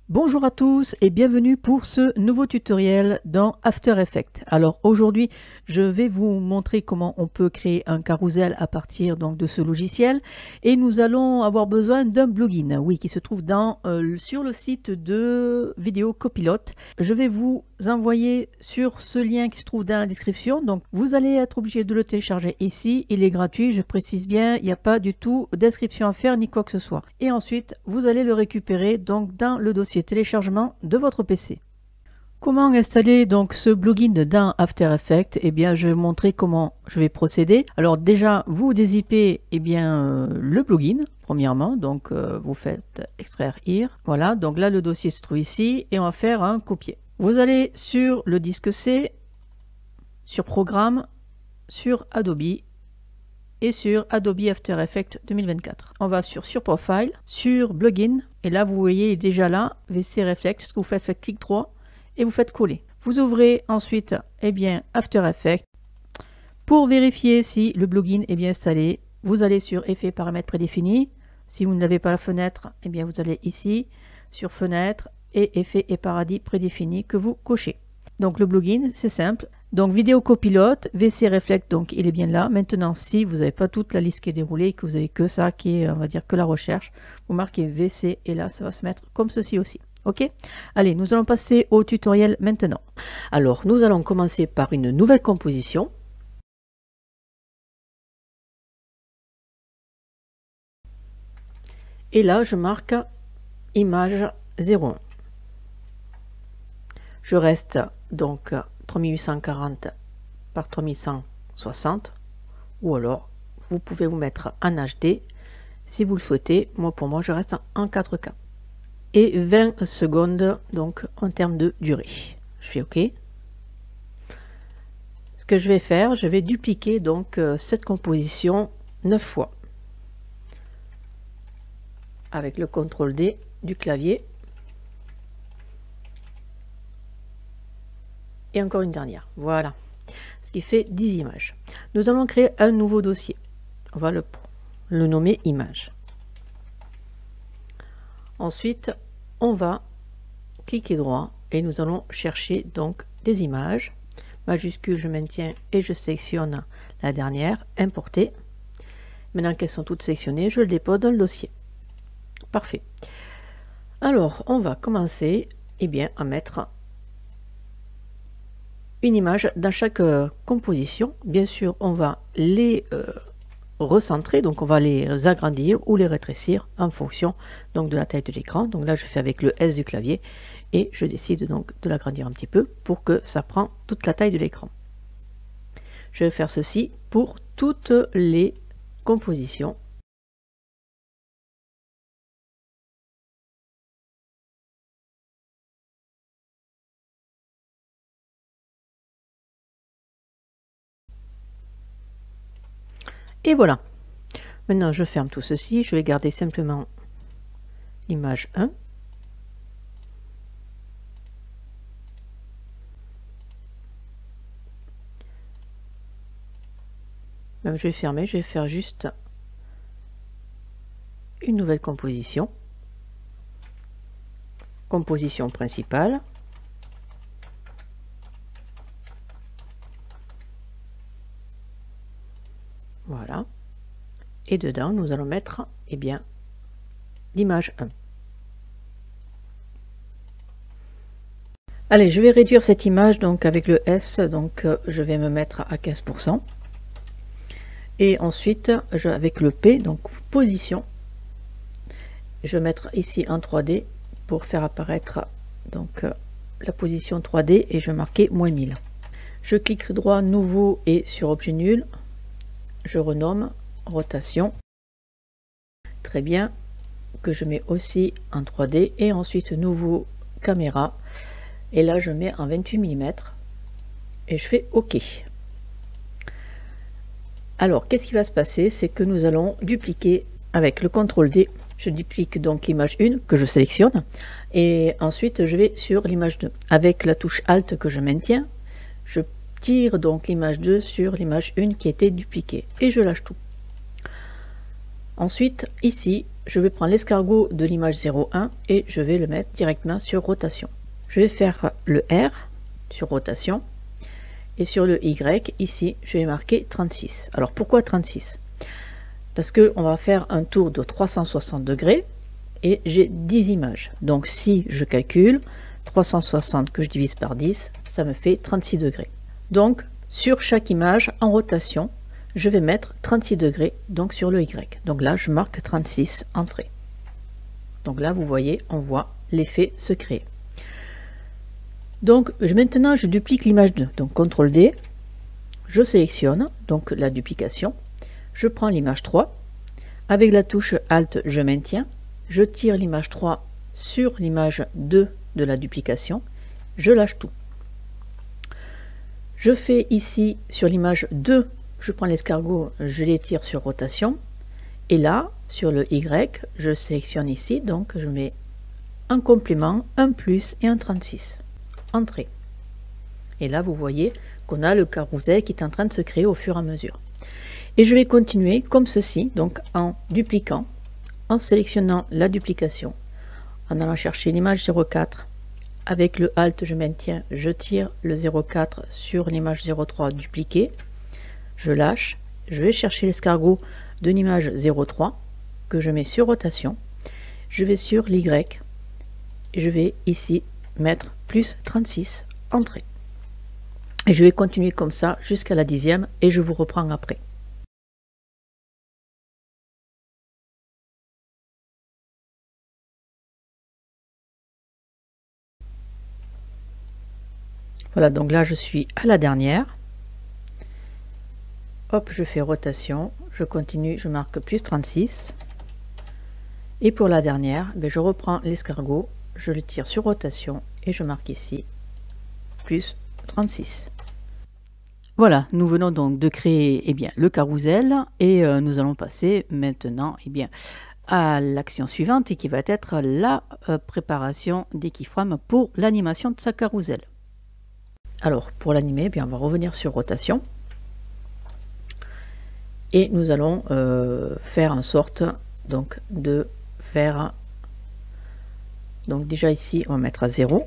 Bonjour à tous et bienvenue pour ce nouveau tutoriel dans After Effects. Alors aujourd'hui, je vais vous montrer comment on peut créer un carrousel à partir donc de ce logiciel et nous allons avoir besoin d'un plugin, oui, qui se trouve sur le site de Vidéo Copilote. Je vais vous envoyer sur ce lien qui se trouve dans la description. Donc vous allez être obligé de le télécharger ici. Il est gratuit, je précise bien, il n'y a pas du tout d'inscription à faire ni quoi que ce soit. Et ensuite, vous allez le récupérer donc dans le dossier téléchargement de votre PC. Comment installer donc ce plugin dans After Effects? Eh bien, je vais vous montrer comment je vais procéder. Alors déjà, vous dézippez le plugin, premièrement. Donc, vous faites extraire here. Voilà, donc là, le dossier se trouve ici et on va faire un copier. Vous allez sur le disque C, sur Programme, sur Adobe et sur Adobe After Effects 2024. On va sur Profile, sur Plugin, et là vous voyez il est déjà là, VC Reflex, vous faites clic droit et vous faites coller. Vous ouvrez ensuite After Effects. Pour vérifier si le plugin est bien installé, vous allez sur Effet paramètres prédéfinis. Si vous n'avez pas la fenêtre, vous allez ici sur Fenêtre et Effets et paradis prédéfinis que vous cochez. Donc le plugin, c'est simple. Donc Vidéo Copilote, VC Reflect, donc il est bien là. Maintenant, si vous n'avez pas toute la liste qui est déroulée et que vous avez que ça qui est, on va dire, que la recherche, vous marquez VC et là, ça va se mettre comme ceci aussi. Ok? Allez, nous allons passer au tutoriel maintenant. Alors, nous allons commencer par une nouvelle composition. Et là, je marque image 01. Je reste donc 3840 par 3160, ou alors vous pouvez vous mettre en HD si vous le souhaitez. Pour moi je reste en 4K et 20 secondes donc en termes de durée. Je fais OK. Ce que je vais faire, je vais dupliquer donc cette composition 9 fois avec le CTRL D du clavier. Et encore une dernière, voilà, ce qui fait 10 images. Nous allons créer un nouveau dossier. On va le nommer image. Ensuite, on va cliquer droit et nous allons chercher donc des images. Majuscule, je maintiens et je sélectionne la dernière, importer. Maintenant qu'elles sont toutes sélectionnées, je le dépose dans le dossier. Parfait. Alors, on va commencer à mettre une image dans chaque composition. Bien sûr, on va les recentrer, donc on va les agrandir ou les rétrécir en fonction donc de la taille de l'écran. Donc là, je fais avec le S du clavier et je décide donc de l'agrandir un petit peu pour que ça prend toute la taille de l'écran. Je vais faire ceci pour toutes les compositions. Et voilà. Maintenant, je ferme tout ceci. Je vais garder simplement l'image 1. Même je vais fermer. Je vais faire juste une nouvelle composition. Composition principale. Voilà. Et dedans, nous allons mettre l'image 1. Allez, je vais réduire cette image donc avec le S, donc je vais me mettre à 15%. Et ensuite, avec le P, donc position, je vais mettre ici en 3D pour faire apparaître donc la position 3D et je vais marquer -1000. Je clique droit, nouveau et sur objet nul. Je renomme rotation. Très bien, que je mets aussi en 3D et ensuite nouveau caméra et là je mets en 28 mm et je fais OK. Alors qu'est-ce qui va se passer, c'est que nous allons dupliquer avec le CTRL D. Je duplique donc l'image 1 que je sélectionne et ensuite je vais sur l'image 2 avec la touche Alt que je maintiens. Je tire donc l'image 2 sur l'image 1 qui était dupliquée et je lâche tout. Ensuite, ici, je vais prendre l'escargot de l'image 0,1 et je vais le mettre directement sur rotation. Je vais faire le R sur rotation et sur le Y, ici, je vais marquer 36. Alors pourquoi 36? Parce que on va faire un tour de 360 degrés et j'ai 10 images. Donc si je calcule 360 que je divise par 10, ça me fait 36 degrés. Donc sur chaque image en rotation, je vais mettre 36 degrés donc sur le Y. Donc là, je marque 36 entrée. Donc là, vous voyez, on voit l'effet se créer. Donc maintenant, je duplique l'image 2. Donc CTRL D, je sélectionne donc la duplication. Je prends l'image 3. Avec la touche Alt, je maintiens. Je tire l'image 3 sur l'image 2 de la duplication. Je lâche tout. Je fais ici sur l'image 2, je prends l'escargot, je l'étire sur rotation. Et là, sur le Y, je sélectionne ici, donc je mets un complément, un plus et un 36. Entrée. Et là, vous voyez qu'on a le carrousel qui est en train de se créer au fur et à mesure. Et je vais continuer comme ceci, donc en dupliquant, en sélectionnant la duplication, en allant chercher l'image 0,4. Avec le Alt, je maintiens, je tire le 0,4 sur l'image 0,3 dupliquée. Je lâche, je vais chercher l'escargot de l'image 0,3 que je mets sur rotation. Je vais sur l'Y et je vais ici mettre plus 36, entrée. Et je vais continuer comme ça jusqu'à la 10e et je vous reprends après. Voilà, donc là je suis à la dernière. Hop, je fais rotation, je continue, je marque plus 36. Et pour la dernière, je reprends l'escargot, je le tire sur rotation et je marque ici plus 36. Voilà, nous venons donc de créer le carrousel et nous allons passer maintenant à l'action suivante et qui va être la préparation des keyframes pour l'animation de sa carrousel. Alors pour l'animer, on va revenir sur rotation. Et nous allons faire en sorte donc de faire, donc déjà ici on va mettre à 0,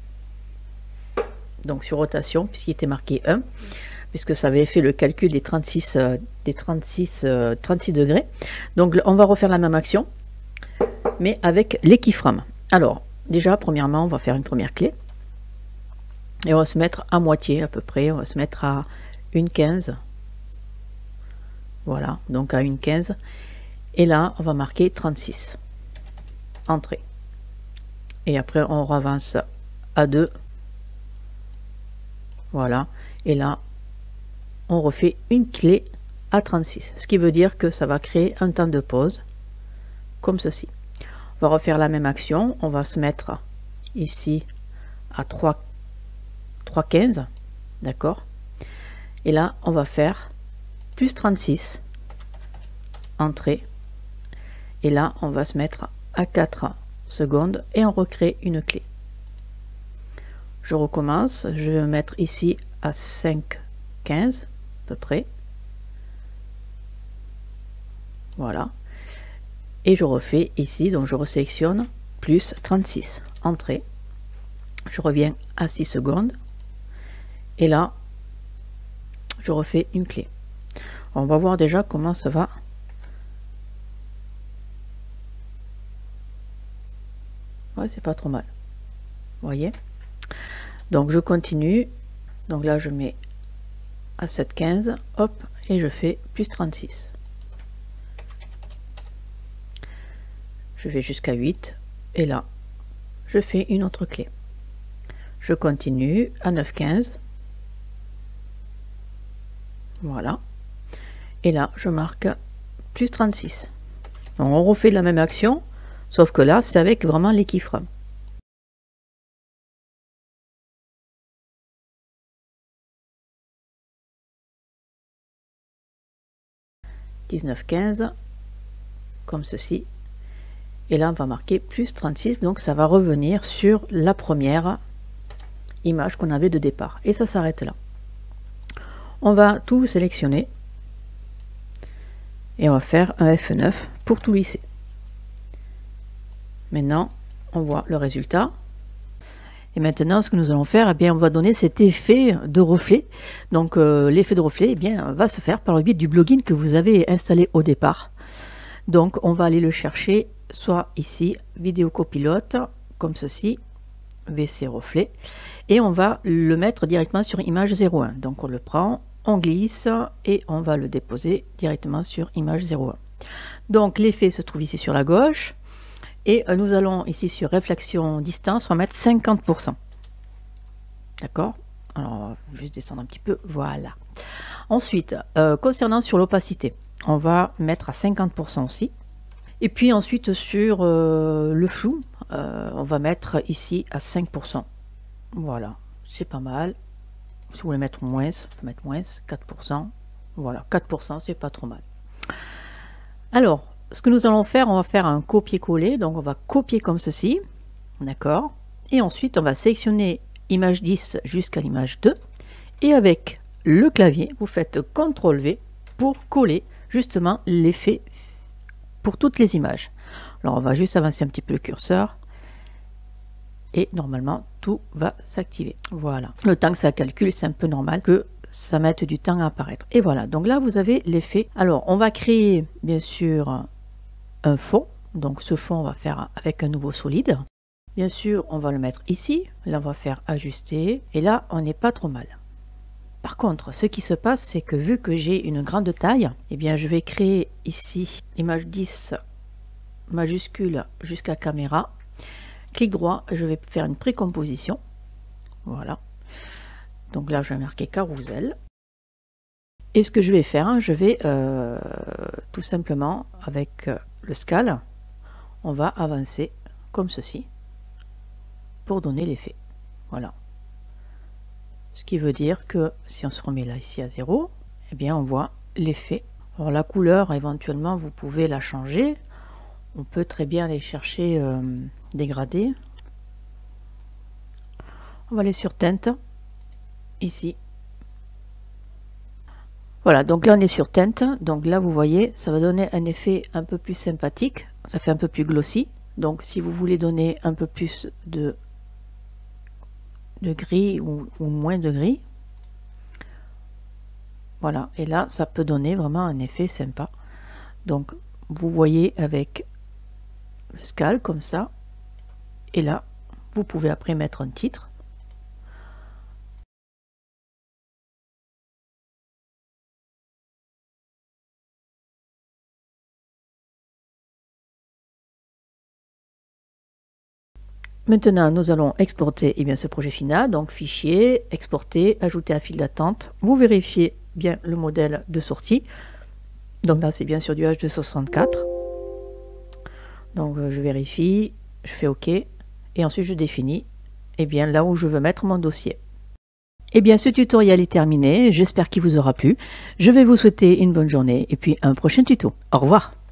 donc sur rotation puisqu'il était marqué 1, puisque ça avait fait le calcul des 36 degrés. Donc on va refaire la même action, mais avec les keyframes. Alors déjà premièrement on va faire une première clé, et on va se mettre à moitié à peu près, on va se mettre à 1,15. Voilà, donc à 1,15. Et là, on va marquer 36. Entrée. Et après, on avance à 2. Voilà. Et là, on refait une clé à 36. Ce qui veut dire que ça va créer un temps de pause, comme ceci. On va refaire la même action. On va se mettre ici à 3,15. D'accord. Et là, on va faire plus 36, entrée, et là on va se mettre à 4 secondes et on recrée une clé. Je recommence, je vais me mettre ici à 5,15 à peu près, voilà, et je refais ici, donc je resélectionne plus 36, entrée, je reviens à 6 secondes, et là je refais une clé. On va voir déjà comment ça va. Ouais, c'est pas trop mal. Vous voyez? Donc je continue. Donc là je mets à 7,15. Hop, et je fais plus 36. Je vais jusqu'à 8. Et là, je fais une autre clé. Je continue à 9,15. Voilà. Et là, je marque plus 36. Donc, on refait la même action, sauf que là, c'est avec vraiment les keyframes. « 19,15 » comme ceci. Et là, on va marquer plus 36. Donc, ça va revenir sur la première image qu'on avait de départ. Et ça s'arrête là. On va tout sélectionner. Et on va faire un F9 pour tout lisser. Maintenant, on voit le résultat. Et maintenant, ce que nous allons faire, eh bien, on va donner cet effet de reflet. Donc, l'effet de reflet, eh bien, va se faire par le biais du plugin que vous avez installé au départ. Donc, on va aller le chercher, soit ici, vidéo copilote, comme ceci, VC reflet, et on va le mettre directement sur image 01. Donc, on le prend, on glisse, et on va le déposer directement sur image 01. Donc, l'effet se trouve ici sur la gauche. Et nous allons ici sur réflexion distance, on va mettre 50%. D'accord? Alors, on va juste descendre un petit peu. Voilà. Ensuite, concernant sur l'opacité, on va mettre à 50% aussi. Et puis ensuite, sur le flou, on va mettre ici à 5%. Voilà, c'est pas mal. Si vous voulez mettre moins, on peut mettre moins, 4%. Voilà, 4%, c'est pas trop mal. Alors, ce que nous allons faire, on va faire un copier-coller. Donc, on va copier comme ceci. D'accord. Et ensuite, on va sélectionner image 10 jusqu'à l'image 2. Et avec le clavier, vous faites CTRL-V pour coller justement l'effet pour toutes les images. Alors, on va juste avancer un petit peu le curseur. Et normalement, tout va s'activer. Voilà. Le temps que ça calcule, c'est un peu normal que ça mette du temps à apparaître. Et voilà. Donc là, vous avez l'effet. Alors, on va créer, bien sûr, un fond. Donc ce fond, on va faire avec un nouveau solide. Bien sûr, on va le mettre ici. Là, on va faire ajuster. Et là, on n'est pas trop mal. Par contre, ce qui se passe, c'est que vu que j'ai une grande taille, eh bien, je vais créer ici image 10 majuscule jusqu'à caméra. Clic droit, je vais faire une précomposition. Voilà. Donc là, je vais marquer carrousel. Et ce que je vais faire, je vais tout simplement avec le scale, on va avancer comme ceci pour donner l'effet. Voilà. Ce qui veut dire que si on se remet là ici à 0, eh bien on voit l'effet. Alors la couleur, éventuellement, vous pouvez la changer. On peut très bien aller chercher dégradé. On va aller sur teinte, ici. Voilà, donc là on est sur teinte, donc là vous voyez, ça va donner un effet un peu plus sympathique, ça fait un peu plus glossy. Donc si vous voulez donner un peu plus de gris ou moins de gris, voilà, et là ça peut donner vraiment un effet sympa. Donc vous voyez avec le scale comme ça, et là vous pouvez après mettre un titre. Maintenant, nous allons exporter ce projet final, donc fichier, exporter, ajouter à file d'attente. Vous vérifiez bien le modèle de sortie. Donc là, c'est bien sur du H264. Donc je vérifie, je fais OK, et ensuite je définis là où je veux mettre mon dossier. Ce tutoriel est terminé, j'espère qu'il vous aura plu. Je vais vous souhaiter une bonne journée et puis un prochain tuto. Au revoir.